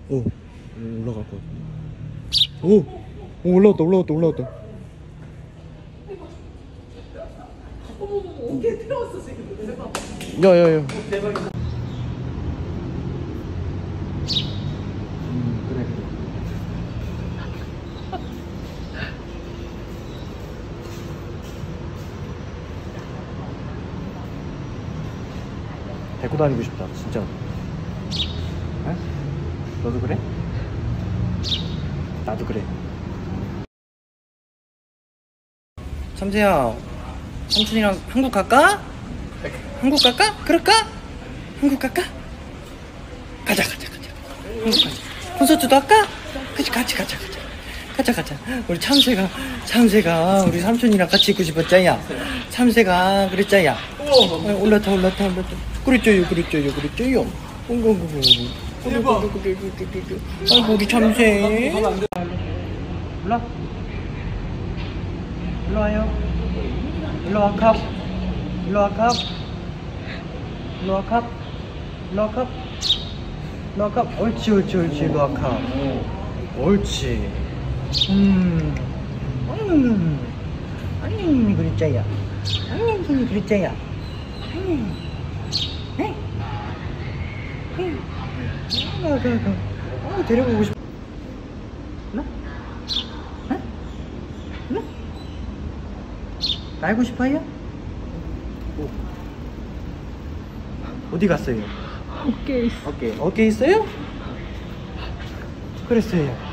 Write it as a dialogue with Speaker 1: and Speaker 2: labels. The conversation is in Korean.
Speaker 1: 올라갈 것 같아. 올라왔다.
Speaker 2: 어머, 개 태웠어 지금. 대박.
Speaker 1: 야야야.
Speaker 2: 대박이다.
Speaker 1: 그래. 데리고 다니고 싶다, 진짜. 에? 너도 그래? 나도 그래. 참새야, 삼촌이랑 한국 갈까? 한국 갈까? 그럴까? 한국 갈까? 가자. 한국 가자. 콘서트도 할까? 가자. 우리 참새가 우리 삼촌이랑 같이 있고 싶었자야. 참새가 그랬자야. 올라타. 그랬죠요.
Speaker 2: 대박.
Speaker 1: 아이고 우리 참새. 일로 와요. 일로 와 컵. 옳지. 일로 와 컵. 옳지. 그랬자야. 그랬자야. 데려가고 싶어. 나? 알고 싶어요? 어디 갔어요?
Speaker 2: 어깨 있어.
Speaker 1: 어깨 있어요? 그랬어요.